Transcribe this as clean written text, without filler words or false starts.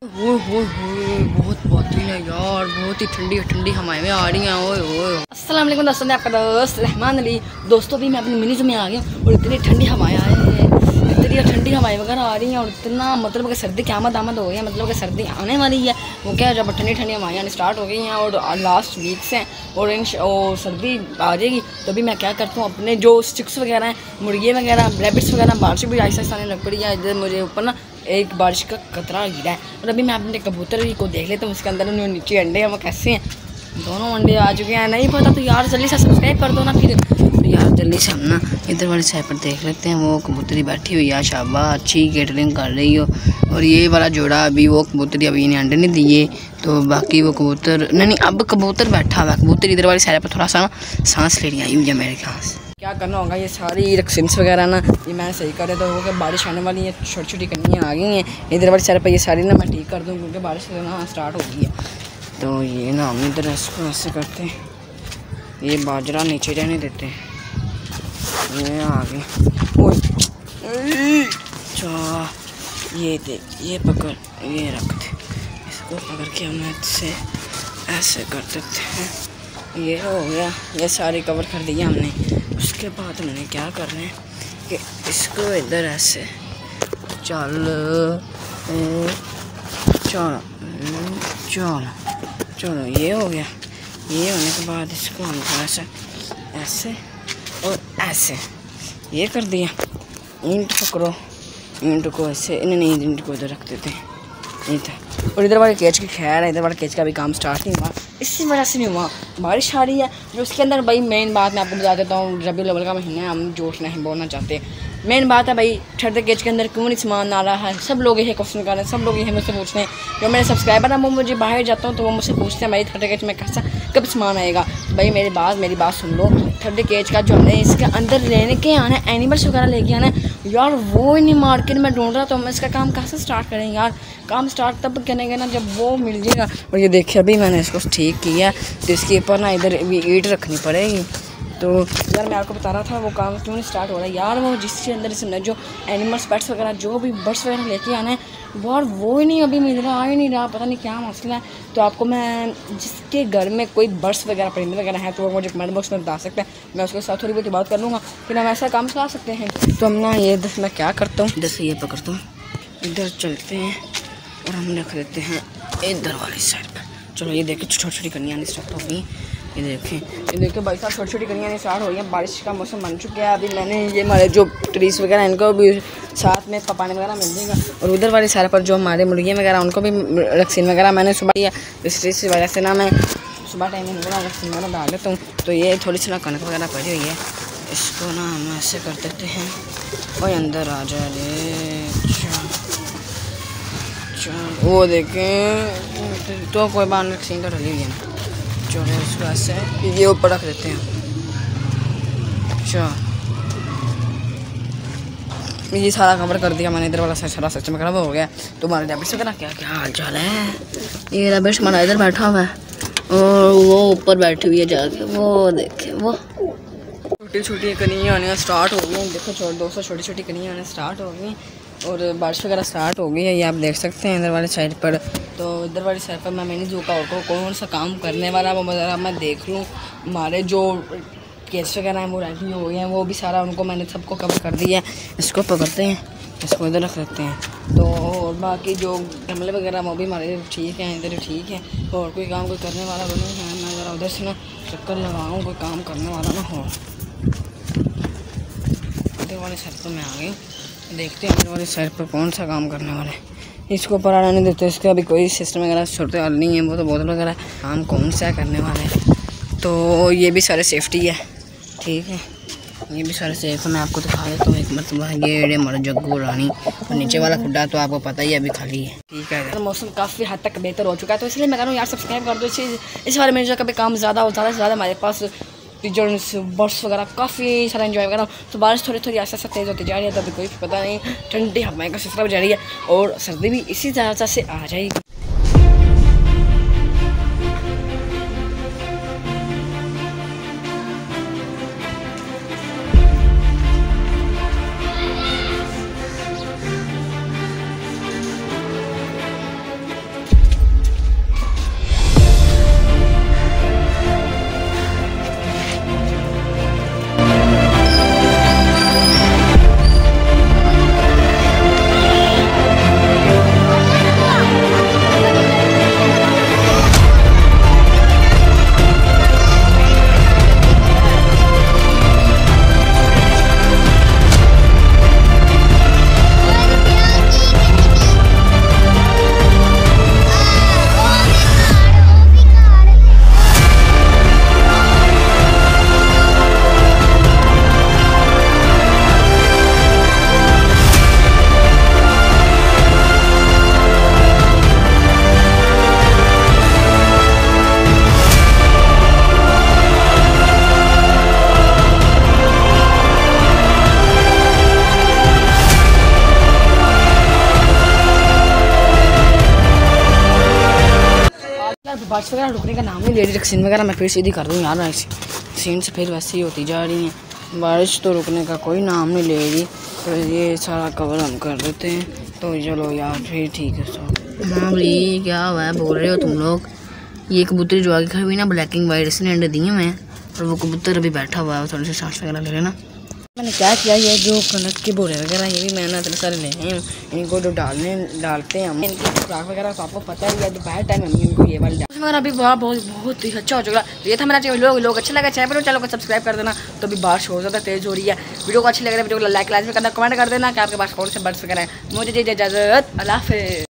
बहुत बहुत ही है यार, बहुत ही ठंडी ठंडी हवाएं में आ रही हैं। ओए ओए अस्सलाम वालेकुम दोस्तों, मैं आपका दोस्त रहमान अली। दोस्तों भी मैं अपनी मिनी में आ गया और इतनी ठंडी हवाएं आ रही हैं, इतनी ठंडी हवाएं वगैरह आ रही हैं और इतना मतलब कि सर्दी की आमद हो गई है, मतलब कि सर्दी आने वाली है। वो क्या है, जब ठंडी ठंडी हवाएं आनी स्टार्ट हो गई हैं और लास्ट वीक से और सर्दी आ जाएगी तो भी मैं क्या करता हूँ, अपने जो स्टिक्स वगैरह हैं, मुर्गे वगैरह, रैबिट्स वगैरह, बारिश भी आहिस्ता आहिस्ता आने लग पड़ी है। इधर मुझे ऊपर ना एक बारिश का कतरा गिरा है और अभी मैं अपने कबूतर को देख लेता हूँ, उसके अंदर उन्होंने नीचे अंडे हैं, वो कैसे हैं। दोनों अंडे आ चुके हैं, नहीं पता तो यार जल्दी से सब्सक्राइब कर दो ना फिर। तो यार जल्दी से हम ना इधर वाली साइड पर देख लेते हैं, वो कबूतरी बैठी हुई है, शाबाश अच्छी केटरिंग कर रही हो। और ये वाला जोड़ा अभी वो कबूतरी अभी इन्हें अंडे नहीं दिए, तो बाकी वो कबूतर नहीं अब कबूतर बैठा हुआ है। कबूतर इधर वाली साइड पर थोड़ा सा सांस लेनी आई हुई है मेरे ख्याल से। क्या करना होगा, ये सारी रक्सिन्स वगैरह ना ये मैं सही कर रहा था, क्योंकि बारिश आने वाली है, छोटी छोटी कनियाँ आ गई हैं इधर वाली साइड पर, ये सारी ना मैं ठीक कर दूँ क्योंकि बारिश ना स्टार्ट हो गई है। तो ये ना हम इधर इसको ऐसे करते हैं, ये बाजरा नीचे रहने देते हैं। ये आगे अच्छा ये देख, ये पकड़, ये रख दे, इसको पकड़ के हम ऐसे ऐसे कर देते हैं। ये हो गया, ये सारी कवर कर दिया हमने। उसके बाद हमने क्या करना है कि इसको इधर ऐसे चलो चलो चलो चलो, ये हो गया। ये होने के बाद इसको हम थोड़ा सा ऐसे और ऐसे ये कर दिया। ईंट पकड़ो, ईंट को ऐसे नहीं, ईंट को इधर रख देते हैं, नहीं था। और इधर वाले केच की खैर है, इधर वाले केच का भी काम स्टार्ट नहीं हुआ, इसी वजह से नहीं हुआ, बारिश आ रही है जो उसके अंदर। भाई मेन बात मैं आपको बता देता हूँ, रबी अव्वल का महीना है, हम जोश नहीं बोलना चाहते। मेन बात है भाई, ठंडे केच के अंदर क्यों नहीं सामान आ रहा है, सब लोग यही क्वेश्चन कर रहे हैं, सब लोग यही मुझसे पूछते हैं। जो मेरे सब्सक्राइबर हैं वो मुझे बाहर जाता हूँ तो वो मुझसे पूछते हैं भाई ठंडे केच में कैसा कब सामान आएगा। तो भाई मेरी बात सुन लो, ठंडे केच का जो हमने इसके अंदर लेने के आना है, एनिमल्स वगैरह लेके आना है यार, वो ही नहीं मार्केट में ढूंढ रहा, तो हम इसका काम कैसे स्टार्ट करेंगे यार। काम स्टार्ट तब करेंगे ना जब वो मिल जाएगा। और ये देखिए अभी मैंने इसको ठीक किया, तो इसके ऊपर ना इधर ईंट रखनी पड़ेगी। तो यार मैं आपको बता रहा था वो काम क्यों नहीं स्टार्ट हो रहा है यार, वो जिसके अंदर इसमें जो एनिमल्स पेट्स वगैरह जो भी बर्ड्स वगैरह लेके आना है यार, वो ही नहीं अभी मिल रहा, आ ही नहीं रहा, पता नहीं क्या मसला है। तो आपको मैं जिसके घर में कोई बर्ड्स वगैरह परिंदे वगैरह हैं तो वो मुझे कमेंट बॉक्स में बता सकते हैं, मैं उसके साथ थोड़ी बहुत बात कर लूँगा, फिर हम ऐसा काम चला सकते हैं। तो हम ना ये मैं क्या करता हूँ, जैसे ये पकड़ता हूँ, इधर चलते हैं और हम रख देते हैं इधर वाली साइड पर। चलो ये देखें छोटी छोटी कनियाँ स्टार्ट हो गई, ये देखें भाई साहब छोटी छोटी कनियाँ स्टार्ट हो गई हैं। बारिश का मौसम बन चुका है, अभी मैंने ये हमारे जो ट्रीज वगैरह इनको भी साथ में पपाने वगैरह मिल जाएगा। और उधर वाली साइड पर जो हमारे मुर्गियाँ वगैरह उनको भी वैक्सीन वगैरह मैंने सुबह दिया, इस चीज़ की वजह से ना मैं सुबह टाइम में वैक्सीन वगैरह डाल देता हूँ। तो ये थोड़ी सी ना कनक वगैरह पड़ी हुई है, इसको ना हम ऐसे कर देते हैं और अंदर आ जा रहे। वो देखें तो कोई बात वैक्सीन तो डली हुई है ना, चलो इसको ऐसे ये ऊपर रख देते हैं। अच्छा ये सारा कवर कर दिया मैंने, इधर वाला सारा सच में खराब हो गया। तुम्हारे रैबिट्स वगैरह क्या क्या हाल चाल है। ये रैबिट्स हमारा इधर बैठा हुआ है और वो ऊपर बैठी हुई है जाके, वो देखे वो छोटी छोटी कनियाँ आने स्टार्ट हो गई। देखो 200 छोटी छोटी कनियाँ आने स्टार्ट हो गई और बारिश वगैरह स्टार्ट हो गई है, ये आप देख सकते हैं इधर वाली साइड पर। तो इधर वाली साइड पर मैं मैंने जो का कौन सा काम करने वाला वो ज़रा मैं देख लूँ। हमारे जो केस वगैरह हैं वो रेडी हो गए हैं, वो भी सारा उनको मैंने सबको कवर कर दिया है। इसको पकड़ते हैं, इसको इधर रख देते हैं। तो और बाकी जो गमले वगैरह वो भी हमारे ठीक हैं, इधर ठीक है। और कोई काम कोई करने वाला तो नहीं है, मैं ज़रा उधर से ना चक्कर लगाऊँ, कोई काम करने वाला ना हो। इधर वाली साइड पर मैं आ गई, देखते हैं इधर वाली साइड पर कौन सा काम करने वाला है। इसको ऊपर आने देते, इसका अभी कोई सिस्टम वगैरह छोटे वाल नहीं है, वो तो बोतल वगैरह काम कौन सा करने वाले हैं। तो ये भी सारे सेफ्टी है, ठीक है, ये भी सारे सेफ है। मैं आपको दिखा देता हूँ एक मतलब ये हमारा जग्गू रानी और नीचे वाला खुड्डा तो आपको पता ही है अभी खाली है, ठीक है। तो मौसम काफ़ी हद तक बेहतर हो चुका है, तो इसलिए मैं कह रहा हूँ यार सब्सक्राइब कर दो इस बारे में। जो कभी काम ज़्यादा हो, ज़्यादा से ज़्यादा हमारे पास पिजन्स बर्ड्स वगैरह काफ़ी सारा एंजॉय वगैरह। तो बारिश थोड़ी थोड़ी ऐसा तेज़ होती जा रही है, तो अभी कोई पता नहीं, ठंडी हवाएं का सिलसिला भी जारी है और सर्दी भी इसी तरह से आ जाएगी। बारिश वगैरह रुकने का नाम नहीं ले रही। सीन वगैरह मैं फिर सीधी कर दूँ यार, सीन से फिर वैसे ही होती जा रही है। बारिश तो रुकने का कोई नाम नहीं ले रही। तो ये सारा कवर हम कर देते हैं। तो चलो यार फिर ठीक है सब। हाँ भाई क्या हुआ है बोल रहे हो तुम लोग? ये कबूतर जो आगे खड़ी हुई ना ब्लैक एंड वाइट, इसने अंडे दिए हुए हैं और वो कबूतर अभी बैठा हुआ है। थोड़े से सांस वगैरह ले लेना। मैंने क्या किया, ये जो कनक के बोरे वगैरह ये भी मैंने इतने सारे ले हैं, इनको जो डालते हैं हम इनकी खुराक वगैरह तो आपको पता ही है। दोपहर टाइम हम इनको ये वाली वगैरह अभी बहुत ही अच्छा हो चुका। ये था मेरा चैनल, लोग अच्छा लगा चैनल को सब्सक्राइब कर देना। तो अभी बारिश बहुत ज़्यादा तेज़ हो रही है। वीडियो को अच्छी लग रही है, वीडियो को लाइक करना, कमेंट कर देना कि आपके पास कौन से बर्ड्स वगैरह हैं। मुझे इजाज़त, अल्लाह हाफ़िज़।